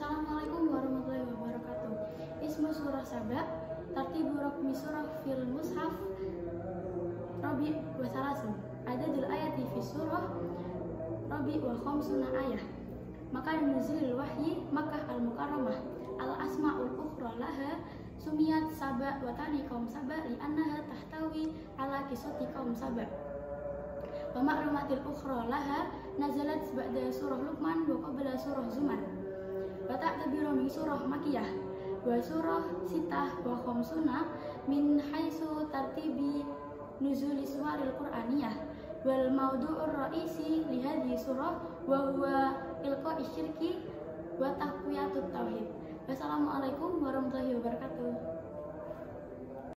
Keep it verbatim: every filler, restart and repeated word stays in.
Assalamualaikum warahmatullahi wabarakatuh. Ismu surah Saba, tartibu raqmi surah fil mushaf Rabi wa salasun. Adadul ayati fi surah Rabi wa khamsuna ayah. Maka nuzulil wahyi Makkah al-Mukarramah. Al-asma'ul ukhra laha sumiyat Saba wa tani kaum Saba li annaha tahtawi ala kisati kaum Saba. Wa ma'lumatil ukhra laha nazalat ba'da surah Luqman wa qabla surah Zumar. Wa ta'tabiru min surah Makkiyah wa surah Sitah wa khamsuna min haitsu tartibi nuzuli suwaril Qur'aniyah wal mawdu'ur ra'isi li hadhihi surah wa huwa ilqa'i syirki wa taqwiyatut tauhid. Wassalamualaikum warahmatullahi wabarakatuh.